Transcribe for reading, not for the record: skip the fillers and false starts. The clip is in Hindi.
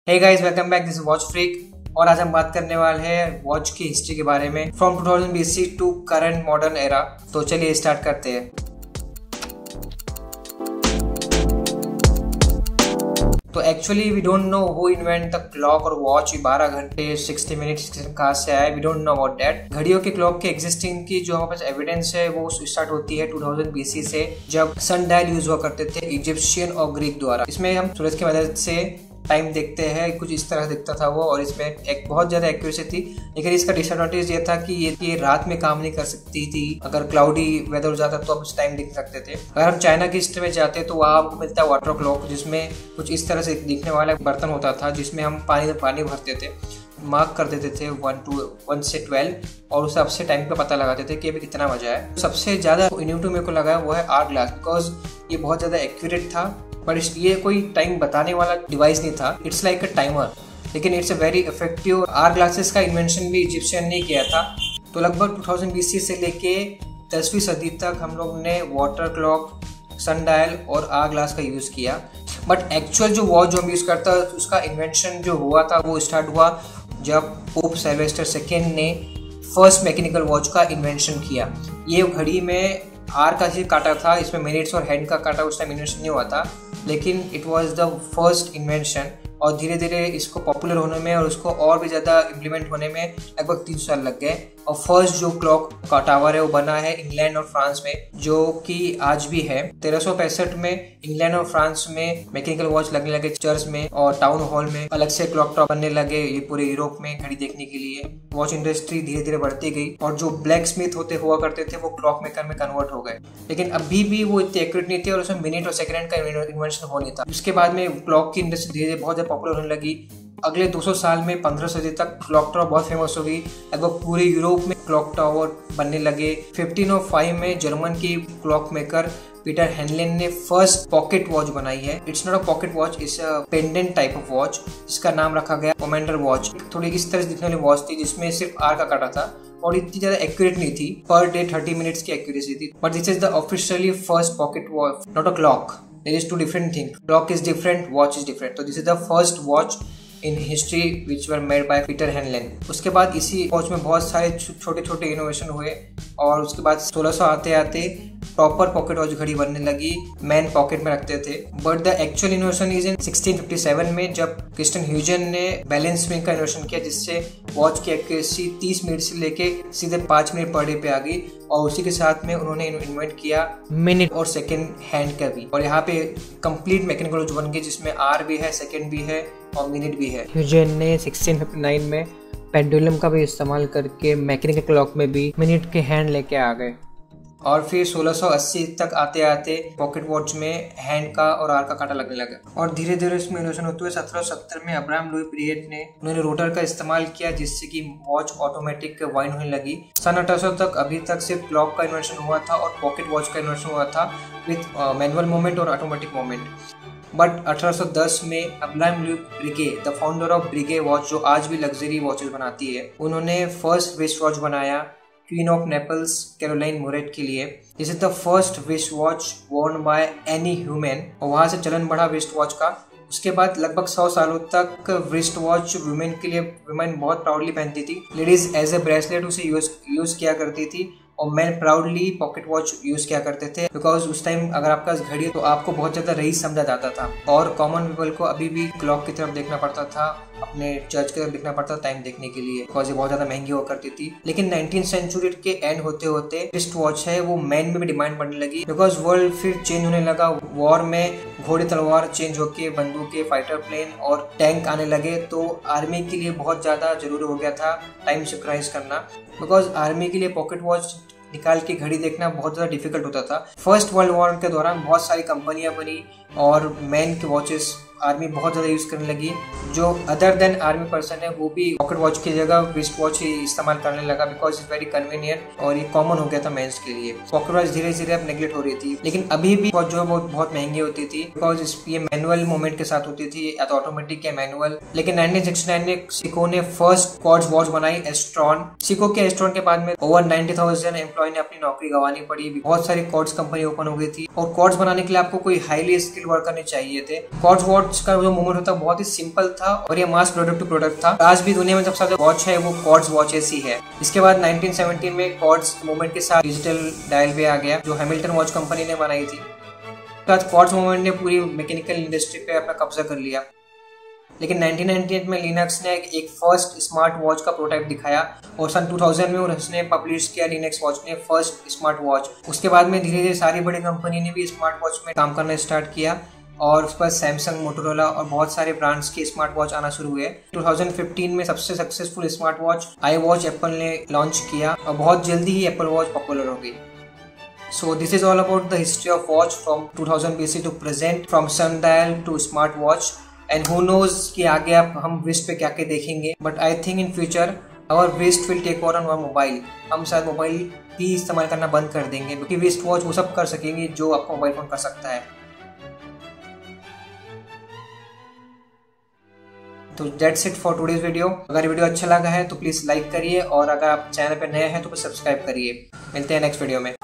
Hey guys, welcome back. This is watch freak और आज हम बात करने वाले हैं वॉच की हिस्ट्री के बारे में from 2000 BC to current modern era. तो चलिए स्टार्ट करते हैं। तो actually we don't know who invent the clock और वॉच। 12 घंटे 60 मिनट्स कहाँ से आया, we don't know about that. घड़ियों के क्लॉक के एग्जिस्टिंग की जो हमारे पास एविडेंस है वो स्टार्ट होती है 2000 BC से, जब सनडायल यूज हुआ करते थे इजिप्शियन और ग्रीक द्वारा। इसमें हम सूरज की मदद से टाइम देखते हैं, कुछ इस तरह दिखता था वो, और इसमें एक बहुत ज्यादा एक्यूरेसी थी। लेकिन इसका डिसएडवांटेज ये था कि ये रात में काम नहीं कर सकती थी। अगर क्लाउडी वेदर हो जाता तो आप उस टाइम देख सकते थे। अगर हम चाइना की हिस्ट्री में जाते तो वहाँ आपको मिलता है वाटर क्लॉक, जिसमें कुछ इस तरह से दिखने वाला बर्तन होता था जिसमें हम पानी भरते थे, मार्क कर देते थे 1 से 12 और उस सबसे टाइम का पता लगाते थे कि अभी कितना बजा है। सबसे ज्यादा इनोवेटिव मेरे को लगा वो है आवर-ग्लास, बिकॉज ये बहुत ज्यादा एक्यूरेट था। पर ये कोई टाइम बताने वाला डिवाइस नहीं था, इट्स लाइक अ टाइमर, लेकिन it's a very effective. Hour glasses का इन्वेंशन भी इजिप्शियन ने किया था। तो लगभग 2000 BC से लेके 10वीं सदी तक हम लोग ने वाटर क्लॉक, सनडायल और आवर ग्लास का यूज किया। बट एक्चुअल जो वॉच जो हम यूज करता है उसका इन्वेंशन जो हुआ था वो स्टार्ट हुआ जब पोप सिल्वेस्टर सेकेंड ने फर्स्ट मैकेनिकल वॉच का इन्वेंशन किया। ये घड़ी में आर का ही काटा था, इसमें मिनट्स और हैंड का काटा उस टाइम इन्वेंशन नहीं हुआ था, लेकिन it was the first invention. और धीरे धीरे इसको पॉपुलर होने में और उसको और भी ज़्यादा इम्प्लीमेंट होने में लगभग 3 साल लग गए। और फर्स्ट जो क्लॉक का टावर है वो बना है इंग्लैंड और फ्रांस में, जो कि आज भी है। 1365 में इंग्लैंड और फ्रांस में मैकेनिकल वॉच लगने लगे, चर्च में और टाउन हॉल में अलग से क्लॉक टावर बनने लगे, ये पूरे यूरोप में घड़ी देखने के लिए। वॉच इंडस्ट्री धीरे धीरे बढ़ती गई और जो ब्लैक स्मिथ हुआ करते थे वो क्लॉक मेकर में कन्वर्ट हो गए। लेकिन अभी भी वो इतने एक्यूरेट नहीं थे और उसमें मिनट और सेकंड का इन्वेंशन हो नहीं था। उसके बाद में क्लॉक की इंडस्ट्री धीरे धीरे बहुत ज्यादा पॉपुलर होने लगी। अगले 200 साल में 15 सदी तक क्लॉक टावर बहुत फेमस हो गई। लगभग पूरे यूरोप में क्लॉक टावर बनने लगे। 1505 में जर्मन की क्लॉक मेकर पीटर हेनलेन ने फर्स्ट पॉकेट वॉच बनाई है। It's not a pocket watch, it's a pendant type of watch, जिसका नाम रखा गया कमांडर वॉच। थोड़ी इस तरह से दिखने वाली वॉच थी जिसमें सिर्फ आर का काटा था और इतनी ज्यादा एक्यूरेट नहीं थी। पर डे 30 मिनट्स की एक्यूरेसी थी। But this is the officially first pocket watch, not a clock. There is two different things. Clock is different, watch is different. So this is the first watch in history which were made by Peter Henlen. उसके बाद इसी वॉच में बहुत सारे छोटे छोटे इनोवेशन हुए और उसके बाद 1600 आते आते प्रॉपर पॉकेट वॉच घड़ी बनने लगी, मैन पॉकेट में रखते थे। But the actual innovation is in 1657 में, जब क्रिस्टियन ह्यूजन ने बैलेंस स्विंग का इनोवेशन किया, जिससे वॉच की एक्यूरेसी 30 मिनट से लेके सीधे 5 मिनट पर डे पे आ गई। और उसी के साथ में उन्होंने इन्वेंट किया मिनट और सेकेंड हैंड का भी। और यहाँ पे कंप्लीट मैकेनिकल वॉच बन गई जिसमें आर भी है, सेकेंड भी है और मिनट भी है। ह्यूजन ने 1659 में पेंडुलम का भी इस्तेमाल करके मैकेनिकल क्लॉक में भी मिनट के हैंड लेके आ गए। और फिर 1680 तक आते आते पॉकेट वॉच में हैंड का और आर का काटा लगने लगा। और धीरे धीरे इसमें इनोवेशन होते हुए 1770 में अब्राहम लुई पीरियड ने उन्होंने रोटर का इस्तेमाल किया, जिससे कि वॉच ऑटोमेटिक वाइंड होने लगी। सन 1800 तक अभी तक सिर्फ क्लॉक का इन्वेंशन हुआ था और पॉकेट वॉच का इन्वेंशन हुआ था विथ मैनुअल मूवमेंट और ऑटोमेटिक मूवमेंट। बट 1810 में Abraham Louis Breguet, the founder of Breguet watch, जो आज भी लग्जरी वॉचेस बनाती है, उन्होंने फर्स्ट रिस्ट वॉच बनाया queen of Naples Caroline Murat के लिए। This is the first wrist watch worn by any human. और वहां से चलन बढ़ा रिस्ट वॉच का। उसके बाद लगभग 100 सालों तक रिस्ट वॉच वुमेन के लिए वुमेन बहुत प्राउडली पहनती थी। लेडीज एज ए ब्रेसलेट उसे यूज किया करती थी और man proudly pocket watch use किया करते थे, बिकॉज उस टाइम अगर आपका घड़ी है तो आपको बहुत ज्यादा रईस समझा जाता था। और कॉमन पीपल को अभी भी क्लॉक की तरफ देखना पड़ता था, अपने चर्च की तरफ देखना पड़ता था टाइम देखने के लिए, बिकॉज ये बहुत ज्यादा महंगी हुआ करती थी। लेकिन 19th सेंचुरी के एंड होते होते रिस्ट वॉच है वो मैन में भी डिमांड बढ़ने लगी, बिकॉज वर्ल्ड फिर चेंज होने लगा। वॉर में घोड़े तलवार चेंज होके बंदूकें, फाइटर प्लेन और टैंक आने लगे, तो आर्मी के लिए बहुत ज्यादा जरूरी हो गया था टाइम सिंक्रोनाइज करना, बिकॉज आर्मी के लिए पॉकेट वॉच निकाल के घड़ी देखना बहुत ज्यादा डिफिकल्ट होता था। फर्स्ट वर्ल्ड वॉर के दौरान बहुत सारी कंपनियां बनी और मैन के वॉचेस आर्मी बहुत ज्यादा यूज करने लगी। जो अदर देन आर्मी पर्सन है वो भी पॉकेट वॉच की जगह रिस्ट वॉच ही इस्तेमाल करने लगा, बिकॉज इट्स वेरी कन्वीनियंट और ये कॉमन हो गया था मेंस के लिए। पॉकेट वॉच धीरे धीरे अब नेग्लेक्ट हो रही थी, लेकिन अभी भी जो है बहुत महंगी होती थी, बिकॉज ये मैनुअल मूवमेंट के साथ होती थी, या तो ऑटोमेटिक या मैनुअल। लेकिन 1969 में सिको ने फर्स्ट क्वार्ट्ज वॉच बनाई, एस्ट्रॉन। सिको के एस्ट्रॉन के बाद में ओवर 90,000 एम्प्लॉय ने अपनी नौकरी गंवानी पड़ी। बहुत सारी क्वार्ट्ज कंपनी ओपन हो गई थी और क्वार्ट्ज बनाने के लिए आपको कोई हाईली स्किल्ड वर्कर नहीं चाहिए थे। क्वार्ट्ज वॉच वॉच का जो मूवमेंट होता है बहुत ही सिंपल था और ये मास प्रोडक्ट था। आज भी दुनिया में सबसे ज्यादा वॉच है वो क्वार्ट्ज वॉचेस ही है। इसके बाद 1917 में क्वार्ट्ज मूवमेंट के साथ डिजिटल डायल पे आ गया जो हैमिल्टन वॉच कंपनी ने बनाई थी। उसके बाद क्वार्ट्ज मूवमेंट ने पूरी मैकेनिकल इंडस्ट्री पे अपना कब्जा कर लिया। लेकिन 1998 में लिनक्स ने एक फर्स्ट स्मार्ट वॉच का प्रोटोटाइप दिखाया और सन 2000 में उसने पब्लिश किया लिनक्स वॉच ने फर्स्ट स्मार्ट वॉच। उसके बाद में धीरे धीरे सारी बड़ी कंपनी ने भी स्मार्ट वॉच में काम करना स्टार्ट किया और उस पर सैमसंग, मोटोरोला और बहुत सारे ब्रांड्स के स्मार्ट वॉच आना शुरू हुए। 2015 में सबसे successful smart watch iWatch Apple ने लॉन्च किया और बहुत जल्दी ही एप्पल वॉच पॉपुलर हो गई। So this is all about the history of watch from 2000 BC to present, from sundial to smart watch, and who knows कि आगे आप हम wrist पे क्या क्या देखेंगे। But I think in future our wrist will take over on our mobile। हम शायद मोबाइल भी इस्तेमाल करना बंद कर देंगे क्योंकि wrist watch वो सब कर सकेंगे जो आपका मोबाइल फोन कर सकता है। तो that's it for today's video। अगर वीडियो अच्छा लगा है तो प्लीज लाइक करिए और अगर आप चैनल पे नए हैं तो सब्सक्राइब करिए। मिलते हैं नेक्स्ट वीडियो में।